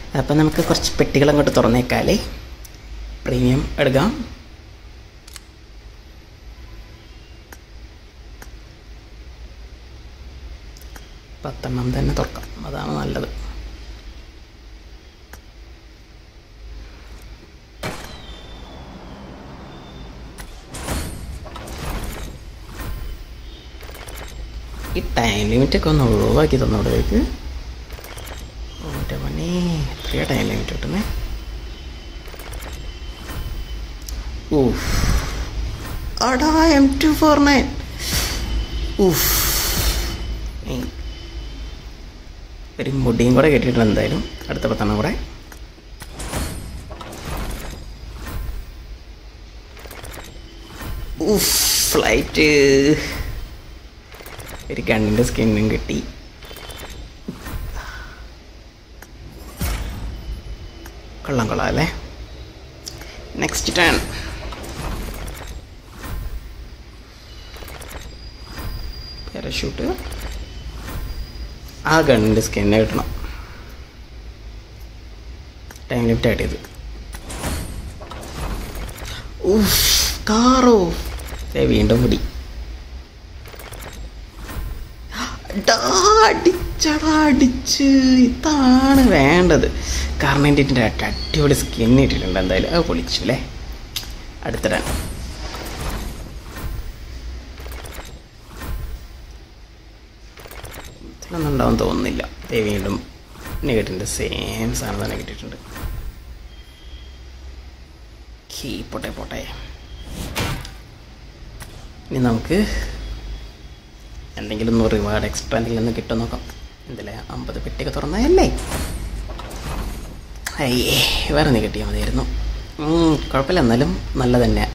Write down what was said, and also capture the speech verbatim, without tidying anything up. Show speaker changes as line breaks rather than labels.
അപ്പം നമുക്ക് കുറച്ച് പെട്ടികൾ അങ്ങോട്ട് തുറന്നേക്കാലേ. പ്രീമിയം എടുക്കാം. പത്തെണ്ണം തന്നെ തുറക്കാം, അതാണ് നല്ലത്. ഈ ടൈം ലിമിറ്റൊക്കെ ഒന്ന് ഒഴിവാക്കി തന്നോടേക്ക്. ഓൻ്റെ മണി എത്രയാ ടൈം ലിമിറ്റ് കിട്ടുന്നേ? ഊഫ്, അടാ എം ടു ഫോർ നയൻ. ഊഫ്, ഒരു മുടിയും കൂടെ കെട്ടിയിട്ടുണ്ട്. എന്തായാലും അടുത്ത പത്തെണ്ണം കൂടെ. ഊഫ്, ഫ്ലൈറ്റ്. ഒരു ഗണ്ണിൻ്റെ സ്കിന്നും കിട്ടി. കൊള്ളാം കൊള്ളാം അല്ലേ. Next turn. പാരഷൂട്ട്. ആ ഗണ്ണിൻ്റെ സ്കിന്നെ കിട്ടണം. ടൈം ലിമിറ്റ് ആഡ് ചെയ്ത്. ഊഫ്, കാറോ. വീണ്ടും മുടി. അടിച്ചടാ അടിച്ച്. ഇതാണ് വേണ്ടത്. കാരണം എൻ്റെ ഇതിൻ്റെ അടിപൊളി സ്കിൻ ഇട്ടിട്ടുണ്ട്. എന്തായാലും അത് പൊളിച്ചു അല്ലേ. അടുത്തിടാൻ. ഇതിലൊന്നും ഉണ്ടാവും തോന്നുന്നില്ല. വീണ്ടും നെഗറ്റിൻ്റെ സെയിം സാധനം തന്നെ കിട്ടിയിട്ടുണ്ട്. കീ പോട്ടെ പോട്ടെ. ഇനി നമുക്ക് എന്തെങ്കിലും ഒന്ന് റിവാർഡ് എക്സ്ട്രാ എന്തെങ്കിലും ഒന്ന് കിട്ടും നോക്കാം. എന്തല്ലേ അമ്പത് പെട്ടിയൊക്കെ തുറന്നതല്ലേ. അയ്യേ, വേറെ നീ കിട്ടിയാൽ മതിയായിരുന്നു. കുഴപ്പമില്ല, എന്നാലും നല്ല തന്നെ.